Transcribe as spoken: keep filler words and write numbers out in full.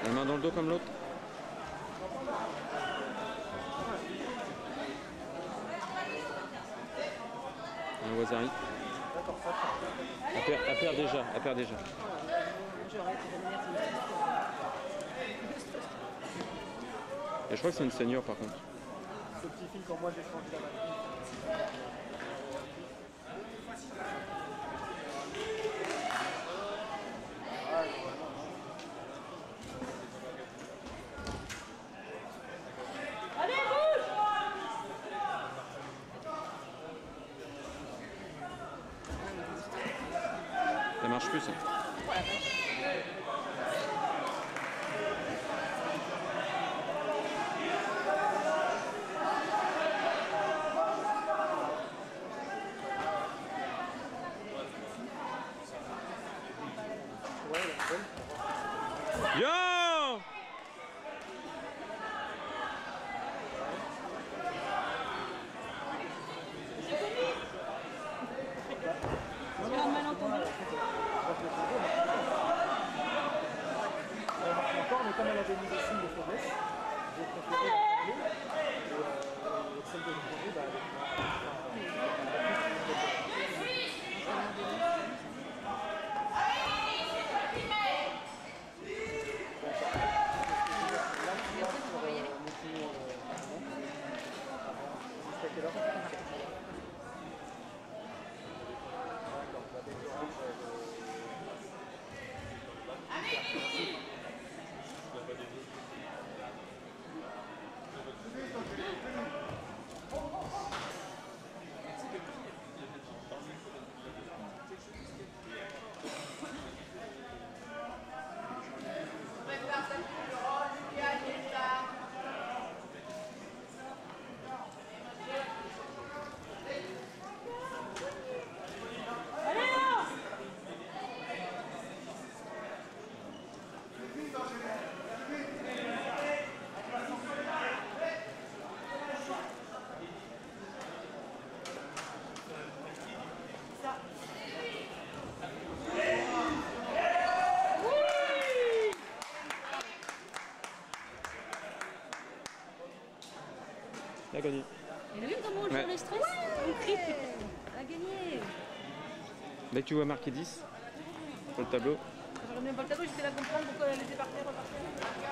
La main dans le dos comme l'autre. Un Wazari. Elle perd, elle perd déjà, elle perd déjà. Et je crois que c'est une senior par contre. Ce petit fil quand moi j'ai changé la batterie. Allez, bouge! Ça marche plus ça. Yo! C'est un malentendu. Elle marche encore, mais comme elle avait mis des signes de faiblesse, j'ai préféré la changer. Et celle de l'étranger, bah, jusqu'à quelle heure? Elle a gagné. Et lui, comment on Ouais. gère le stress? On crie. Elle a gagné. Dès que tu vois marqué dix sur le tableau. Je remets pas le tableau, j'étais là à comprendre pourquoi elle était partie repartir.